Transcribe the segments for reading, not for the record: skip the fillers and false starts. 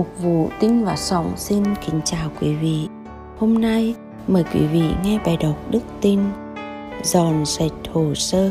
Mục vụ Tin và Sống xin kính chào quý vị. Hôm nay mời quý vị nghe bài đọc Đức Tin Dọn sạch hồ sơ.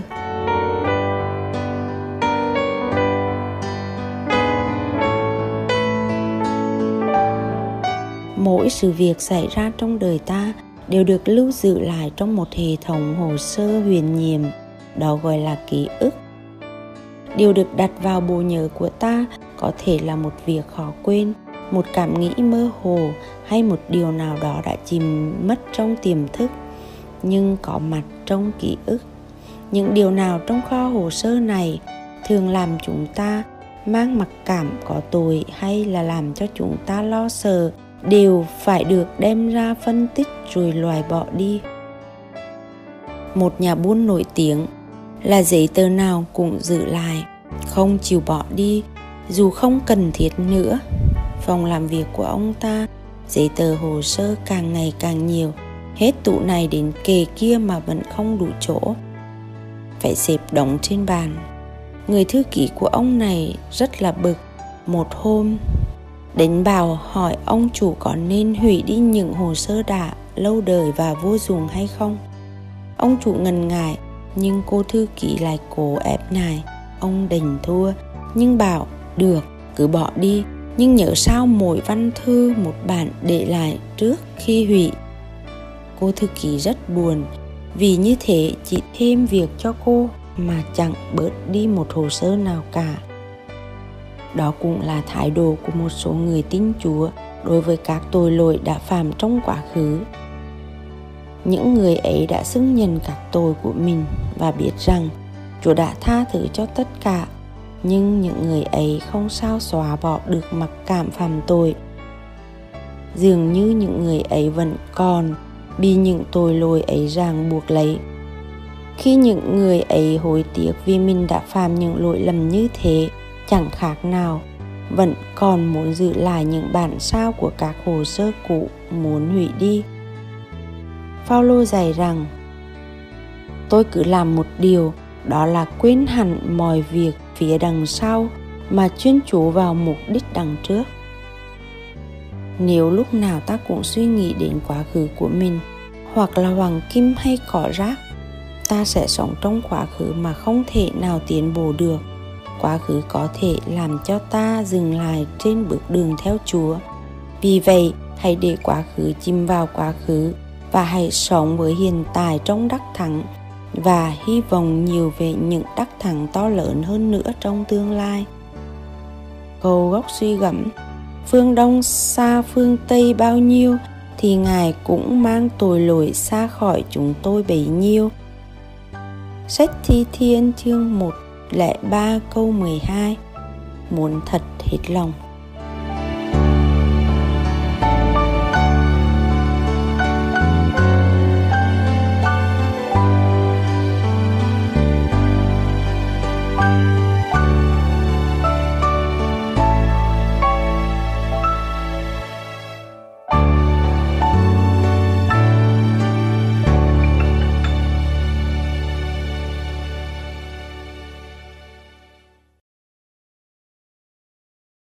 Mỗi sự việc xảy ra trong đời ta đều được lưu giữ lại trong một hệ thống hồ sơ huyền nhiệm, đó gọi là ký ức. Điều được đặt vào bộ nhớ của ta có thể là một việc khó quên, một cảm nghĩ mơ hồ hay một điều nào đó đã chìm mất trong tiềm thức nhưng có mặt trong ký ức. Những điều nào trong kho hồ sơ này thường làm chúng ta mang mặc cảm có tội hay là làm cho chúng ta lo sợ đều phải được đem ra phân tích rồi loại bỏ đi. Một nhà buôn nổi tiếng là giấy tờ nào cũng giữ lại, không chịu bỏ đi dù không cần thiết nữa. Phòng làm việc của ông ta, giấy tờ hồ sơ càng ngày càng nhiều, hết tủ này đến kệ kia mà vẫn không đủ chỗ, phải xếp đống trên bàn. Người thư ký của ông này rất là bực. Một hôm đến bảo hỏi ông chủ có nên hủy đi những hồ sơ đã lâu đời và vô dụng hay không. Ông chủ ngần ngại, nhưng cô thư ký lại cố ép nài. Ông đành thua nhưng bảo được, cứ bỏ đi, nhưng nhớ sao mỗi văn thư một bản để lại trước khi hủy. Cô thư ký rất buồn, vì như thế chỉ thêm việc cho cô mà chẳng bớt đi một hồ sơ nào cả. Đó cũng là thái độ của một số người tin Chúa đối với các tội lỗi đã phạm trong quá khứ. Những người ấy đã xưng nhận các tội của mình và biết rằng Chúa đã tha thứ cho tất cả, nhưng những người ấy không sao xóa bỏ được mặc cảm phạm tội. Dường như những người ấy vẫn còn bị những tội lỗi ấy ràng buộc lấy. Khi những người ấy hối tiếc vì mình đã phạm những lỗi lầm như thế, chẳng khác nào vẫn còn muốn giữ lại những bản sao của các hồ sơ cũ muốn hủy đi. Phaolô dạy rằng, tôi cứ làm một điều, đó là quên hẳn mọi việc phía đằng sau mà chuyên chú vào mục đích đằng trước. Nếu lúc nào ta cũng suy nghĩ đến quá khứ của mình, hoặc là hoàng kim hay cỏ rác, ta sẽ sống trong quá khứ mà không thể nào tiến bộ được. Quá khứ có thể làm cho ta dừng lại trên bước đường theo Chúa. Vì vậy, hãy để quá khứ chìm vào quá khứ và hãy sống với hiện tại trong đắc thắng và hy vọng nhiều về những đắc thắng to lớn hơn nữa trong tương lai. Câu gốc suy gẫm: phương Đông xa phương Tây bao nhiêu thì Ngài cũng mang tội lỗi xa khỏi chúng tôi bấy nhiêu. Sách Thi Thiên chương 103 câu 12. Muốn thật hết lòng